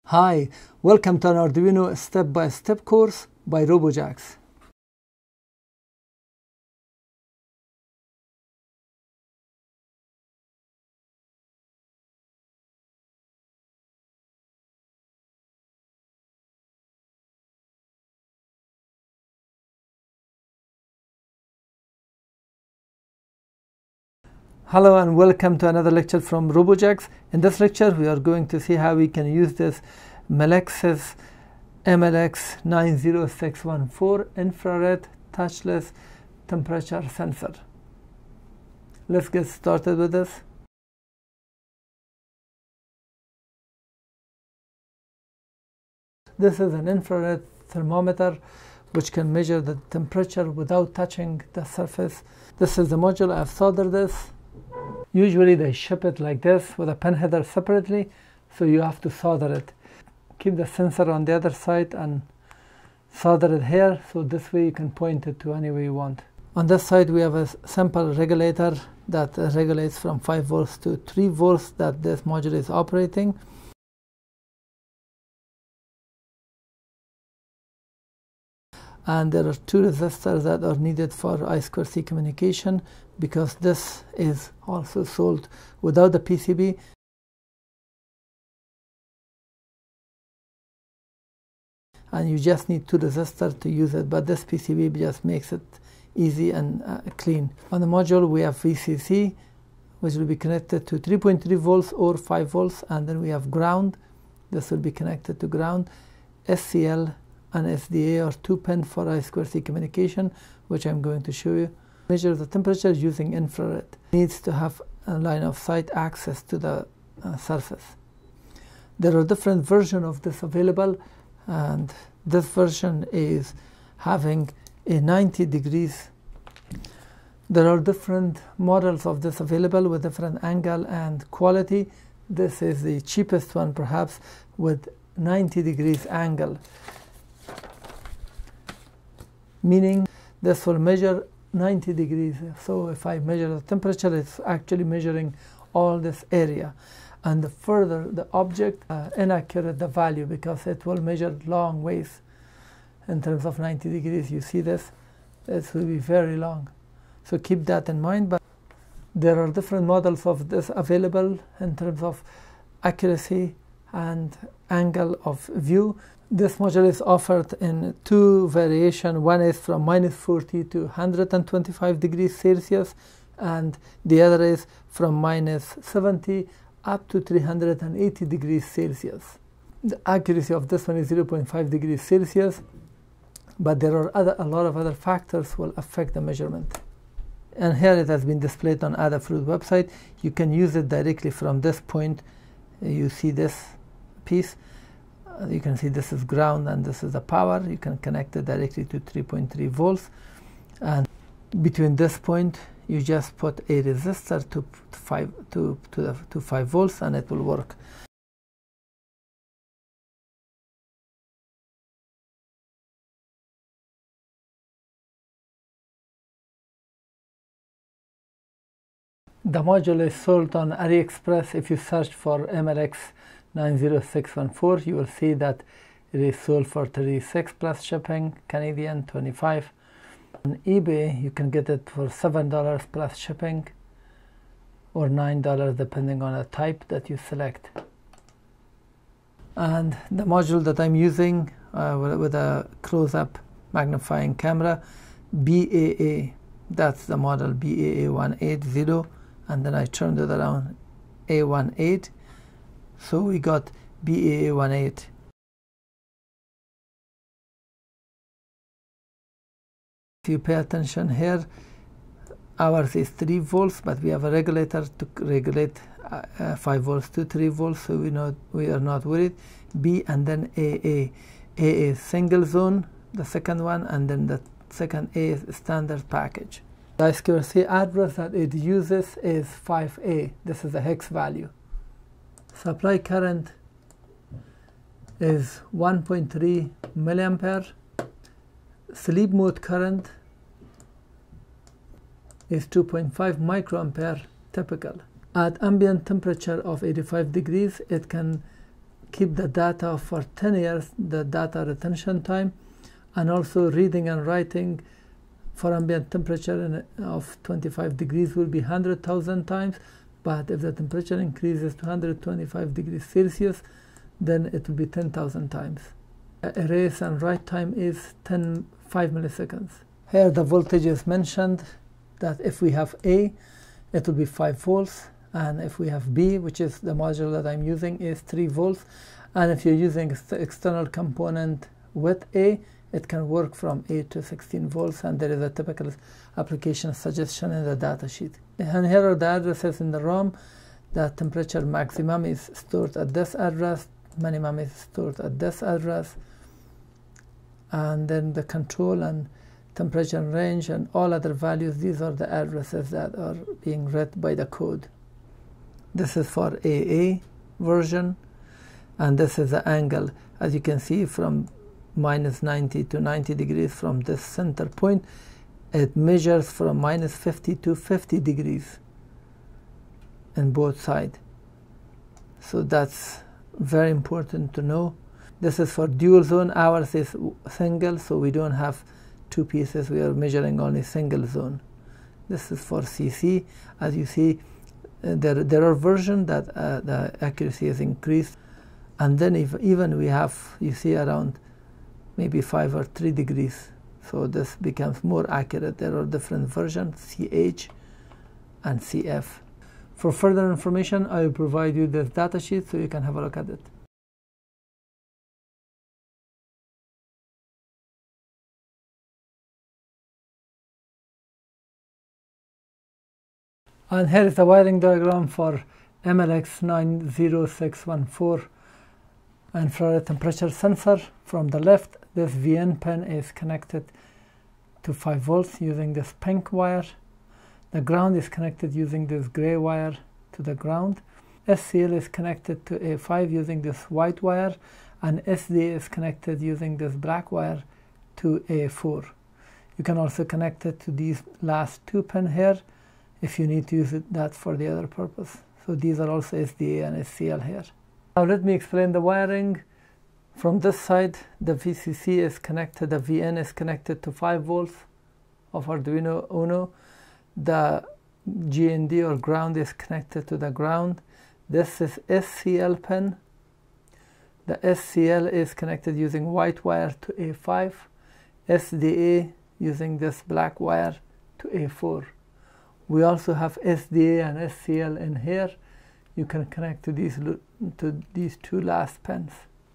Hi, welcome to an Arduino step-by-step course by RoboJax. Hello and welcome to another lecture from RoboJax. In this lecture we are going to see how we can use this Melexis MLX 90614 infrared touchless temperature sensor. Let's get started with this. This is an infrared thermometer which can measure the temperature without touching the surface. This is the module. I've soldered this. Usually they ship it like this with a pin header separately, so you have to solder it. Keep the sensor on the other side and solder it here, so this way you can point it to any way you want. On this side we have a simple regulator that regulates from 5 volts to 3 volts that this module is operating. And there are 2 resistors that are needed for I2C communication, because this is also sold without the PCB. And you just need 2 resistors to use it, but this PCB just makes it easy and clean. On the module we have VCC, which will be connected to 3.3 volts or 5 volts, and then we have ground. This will be connected to ground. SCL and SDA are 2 pins for I2C communication, which I'm going to show you. Measure the temperature using infrared. Needs to have a line of sight access to the surface. There are different versions of this available, and this version is having a 90 degrees. There are different models of this available with different angle and quality. This is the cheapest one perhaps, with 90 degrees angle, meaning this will measure 90 degrees. So if I measure the temperature, it's actually measuring all this area. And the further the object, inaccurate the value, because it will measure long ways. In terms of 90 degrees, you see this will be very long. So keep that in mind. But there are different models of this available in terms of accuracy and angle of view. This module is offered in 2 variations. One is from -40 to 125 degrees Celsius, and the other is from -70 up to 380 degrees Celsius. The accuracy of this one is 0.5 degrees Celsius, but there are a lot of other factors will affect the measurement. And here it has been displayed on Adafruit website. You can use it directly from this point. You see this piece. You can see this is ground and this is the power. You can connect it directly to 3.3 volts, and between this point you just put a resistor to 5 volts and it will work. The module is sold on AliExpress. If you search for MLX 90614, you will see that it is sold for $36 plus shipping, Canadian $25. On eBay you can get it for $7 plus shipping, or $9 depending on the type that you select. And the module that I'm using with a close-up magnifying camera, BAA, that's the model, BAA 180, and then I turned it around, A18. So we got BAA18. If you pay attention here, ours is 3 volts, but we have a regulator to regulate 5 volts to 3 volts, so we are not worried. B and then AA. A is single zone, the second one, and then the second A is standard package. The I2C address that it uses is 5A. This is a hex value. Supply current is 1.3 milliampere. Sleep mode current is 2.5 microampere typical. At ambient temperature of 85 degrees, it can keep the data for 10 years, the data retention time, and also reading and writing for ambient temperature of 25 degrees will be 100,000 times, but if the temperature increases to 125 degrees Celsius, then it will be 10,000 times. Erase and write time is 5 milliseconds. Here the voltage is mentioned, that if we have A, it will be 5 volts, and if we have B, which is the module that I'm using, is 3 volts. And if you're using external component with A, it can work from 8 to 16 volts, and there is a typical application suggestion in the datasheet. And here are the addresses in the ROM. The temperature maximum is stored at this address, minimum is stored at this address, and then the control and temperature range and all other values, these are the addresses that are being read by the code. This is for AA version, and this is the angle. As you can see, from minus 90 to 90 degrees from this center point, it measures from minus 50 to 50 degrees in both sides. So that's very important to know. This is for dual zone. Ours is single, so we don't have two pieces. We are measuring only single zone. This is for CC. As you see, there are versions that the accuracy is increased, and then even we have, you see, around maybe 5 or 3 degrees. So this becomes more accurate. There are different versions, CH and CF. For further information, I will provide you this datasheet so you can have a look at it. And here is the wiring diagram for MLX90614 infrared temperature sensor. From the left, this VN pin is connected to 5 volts using this pink wire. The ground is connected using this gray wire to the ground. SCL is connected to A5 using this white wire, and SDA is connected using this black wire to A4. You can also connect it to these last 2 pins here if you need to use that for the other purpose. So these are also SDA and SCL here. Now let me explain the wiring. From this side, the VCC is connected, the VN is connected to 5 volts of Arduino Uno. The GND or ground is connected to the ground. This is SCL pin. The SCL is connected using white wire to A5. SDA using this black wire to A4. We also have SDA and SCL in here. You can connect to these 2 last pins.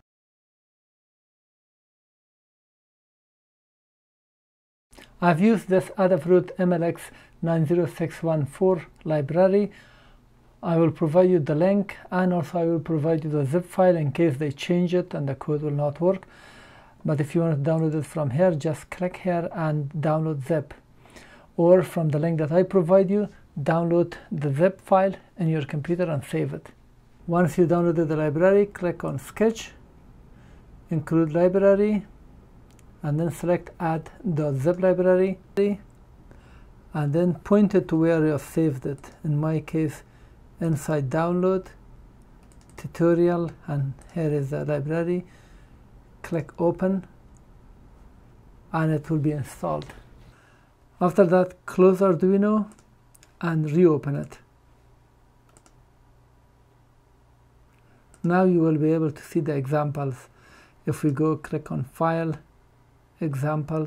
I've used this Adafruit MLX90614 library. I will provide you the link, and also I will provide you the zip file in case they change it and the code will not work. But if you want to download it from here, just click here and download zip. Or from the link that I provide you, download the zip file in your computer and save it. Once you downloaded the library, click on Sketch, Include Library, and then select Add the zip library, and then point it to where you have saved it. In my case, inside Download, Tutorial, and here is the library. Click Open, and it will be installed. After that, close Arduino and reopen it. Now you will be able to see the examples. If we go click on File, Examples,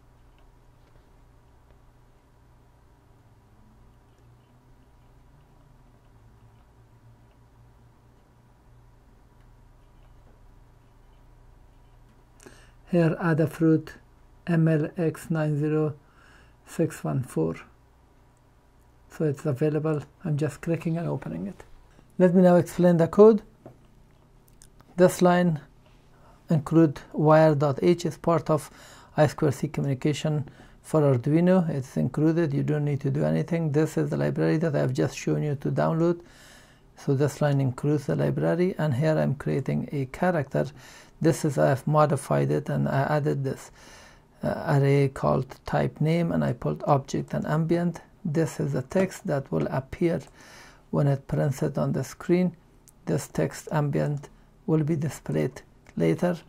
here Adafruit MLX90614. So it's available. I'm just clicking and opening it. Let me now explain the code. This line include wire.h is part of I2C communication for Arduino. It's included. You don't need to do anything. This is the library that I've just shown you to download. So this line includes the library, and here I'm creating a character. This is, I've modified it and I added this array called type name, and I put object and ambient. This is the text that will appear when it prints it on the screen. This text ambient will be displayed later.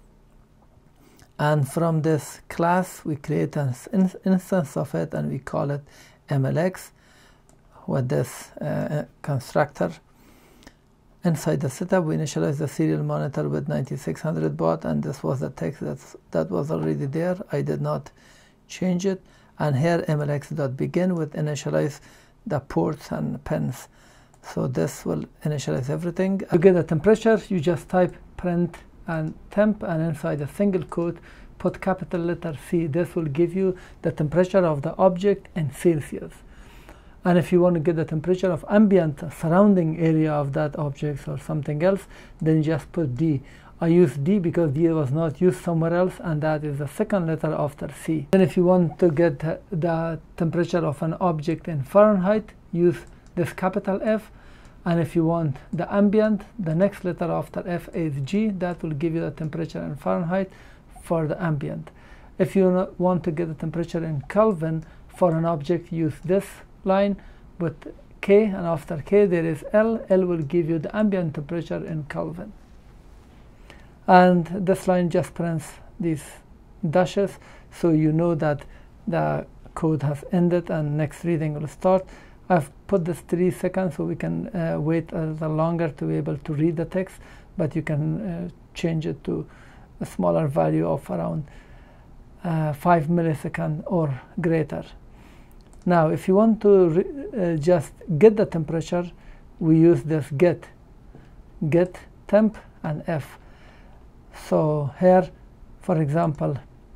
And from this class we create an instance of it, and we call it MLX with this constructor. Inside the setup, we initialize the serial monitor with 9600 baud, and this was the text that was already there. I did not change it. And here MLX.begin with initialize the ports and pins. So this will initialize everything. To get the temperature, you just type print and temp, and inside a single quote put capital letter C. This will give you the temperature of the object in Celsius. And if you want to get the temperature of ambient surrounding area of that object or something else, then just put D. I use D because D was not used somewhere else, and that is the second letter after C. Then if you want to get the temperature of an object in Fahrenheit, use this capital F. And if you want the ambient, the next letter after F is G. That will give you the temperature in Fahrenheit for the ambient. If you want to get the temperature in Kelvin for an object, use this line with K, and after K there is L. L will give you the ambient temperature in Kelvin. And this line just prints these dashes, so you know that the code has ended and next reading will start. I've put this 3 seconds so we can wait a little longer to be able to read the text, but you can change it to a smaller value of around 5 milliseconds or greater. Now if you want to just get the temperature, we use this get temp and F. So here, for example,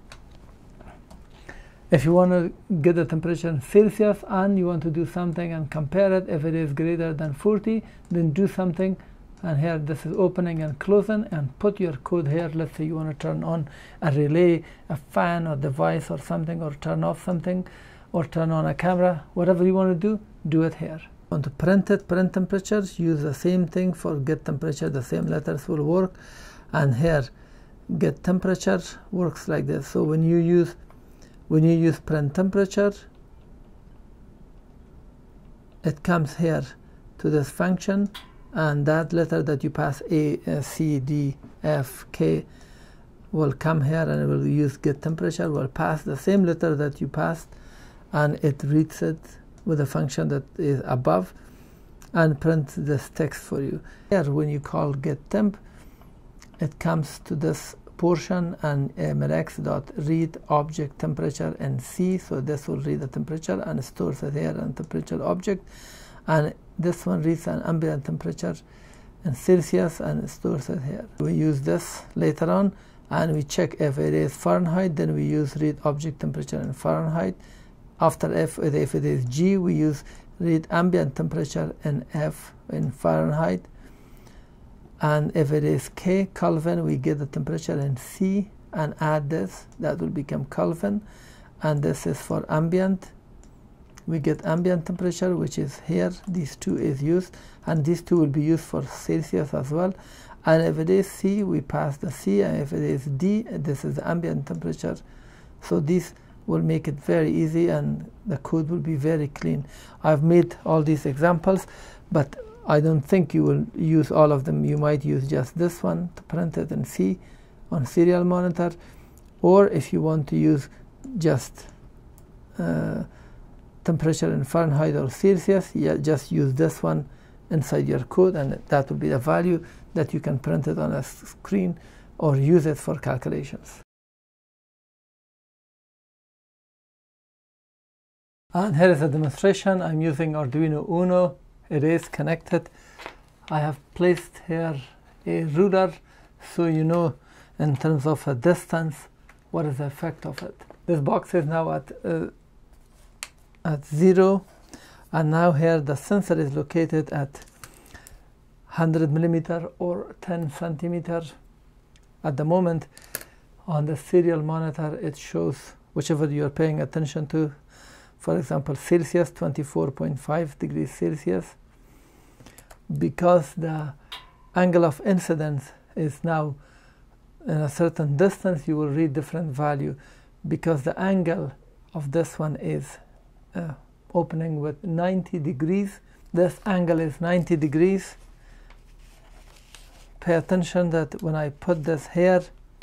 if you want to get the temperature in Celsius and you want to do something and compare it, if it is greater than 40, then do something, and here this is opening and closing, and put your code here. Let's say you want to turn on a relay, a fan or device or something, or turn off something, or turn on a camera. Whatever you want to do it here. Want to print it, print temperatures, use the same thing for get temperature. The same letters will work, and here get temperature works like this. So when you use print temperature, it comes here to this function, and that letter that you pass A, C, D, F, K will come here, and it will use get temperature, will pass the same letter that you passed, and it reads it with a function that is above and prints this text for you. Here when you call get temp, it comes to this portion, and MLX.read object temperature in C. So this will read the temperature and stores it here in temperature object, and this one reads an ambient temperature in Celsius and stores it here. We use this later on, and we check if it is Fahrenheit, then we use read object temperature in Fahrenheit. After F, if it is G, we use read ambient temperature in F in Fahrenheit. And if it is K, Kelvin, we get the temperature in C and add this. That will become Kelvin. And this is for ambient. We get ambient temperature, which is here. These two is used, and these two will be used for Celsius as well. And if it is C, we pass the C, and if it is D, this is the ambient temperature. So these will make it very easy, and the code will be very clean. I've made all these examples, but I don't think you will use all of them. You might use just this one to print it in C on serial monitor, or if you want to use just temperature in Fahrenheit or Celsius, just use this one inside your code, and that will be the value that you can print it on a screen or use it for calculations. And here is a demonstration. I'm using Arduino Uno. It is connected. I have placed here a ruler, so you know in terms of a distance what is the effect of it. This box is now at 0, and now here the sensor is located at 100 millimeter or 10 centimeters. At the moment on the serial monitor it shows whichever you are paying attention to. For example, Celsius, 24.5 degrees Celsius. Because the angle of incidence is now in a certain distance, you will read different value. Because the angle of this one is opening with 90 degrees. This angle is 90 degrees. pay attention that when I put this here,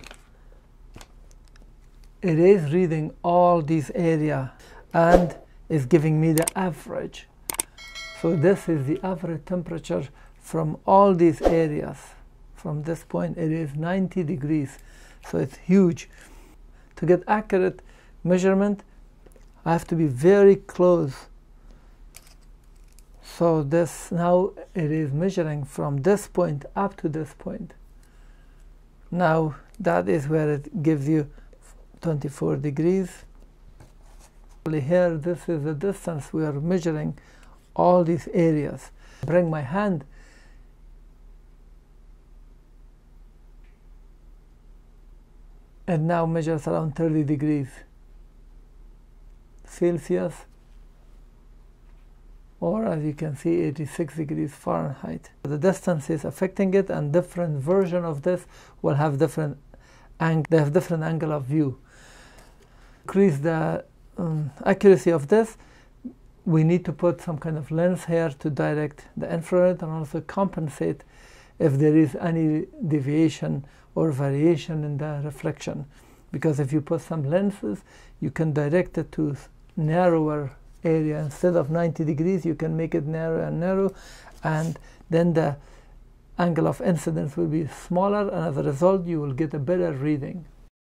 it is reading all these area and is giving me the average. So this is the average temperature from all these areas. From this point it is 90 degrees, so it's huge. To get accurate measurement, I have to be very close. So this, now it is measuring from this point up to this point. Now that is where it gives you 24 degrees. Here, this is the distance we are measuring all these areas. Bring my hand, and now measures around 30 degrees Celsius, or as you can see 86 degrees Fahrenheit. The distance is affecting it, and different version of this will have different angle of view. Increase the accuracy of this, we need to put some kind of lens here to direct the infrared and also compensate if there is any deviation or variation in the reflection. Because if you put some lenses, you can direct it to narrower area. Instead of 90 degrees, you can make it narrow and narrow, and then the angle of incidence will be smaller, and as a result you will get a better reading.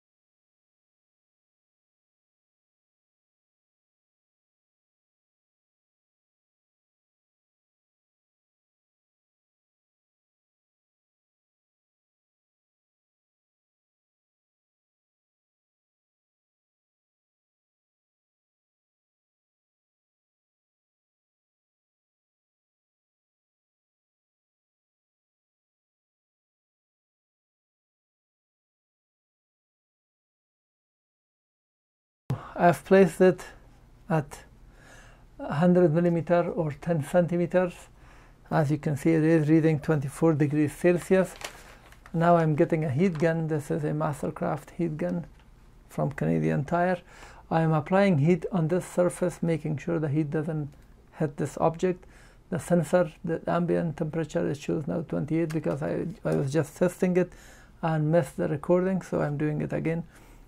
I've placed it at 100 millimeter or 10 centimeters. As you can see, it is reading 24 degrees Celsius. Now I'm getting a heat gun. This is a Mastercraft heat gun from Canadian Tire. I am applying heat on this surface, making sure the heat doesn't hit this object. The sensor, the ambient temperature, it shows now 28 because I was just testing it and missed the recording, so I'm doing it again.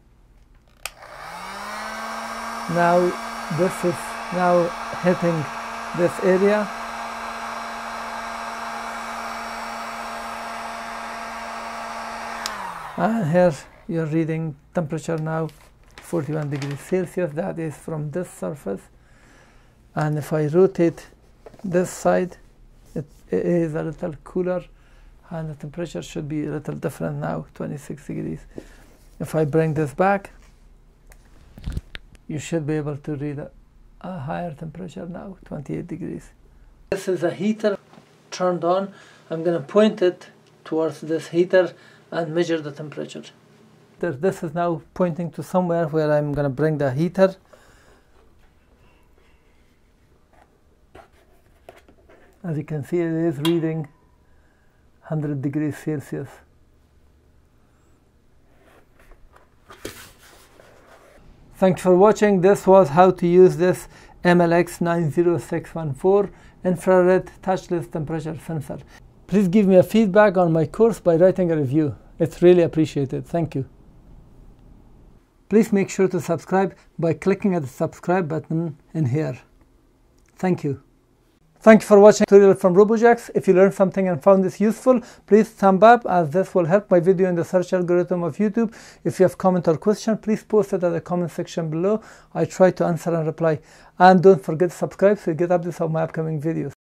Now this is now hitting this area. And here you're reading temperature now 41 degrees Celsius. That is from this surface. And if I rotate this side, it is a little cooler, and the temperature should be a little different now, 26 degrees. If I bring this back, you should be able to read a higher temperature now, 28 degrees. This is a heater turned on. I'm going to point it towards this heater and measure the temperature. This is now pointing to somewhere where I'm going to bring the heater. As you can see, it is reading 100 degrees Celsius. Thanks for watching. This was how to use this MLX 90614 infrared touchless temperature sensor. Please give me a feedback on my course by writing a review. It's really appreciated. Thank you. Please make sure to subscribe by clicking at the subscribe button in here. Thank you. Thank you for watching tutorial from RoboJax. If you learned something and found this useful, please thumb up, as this will help my video in the search algorithm of YouTube. If you have comment or question, please post it at the comment section below. I try to answer and reply. And don't forget to subscribe so you get updates of my upcoming videos.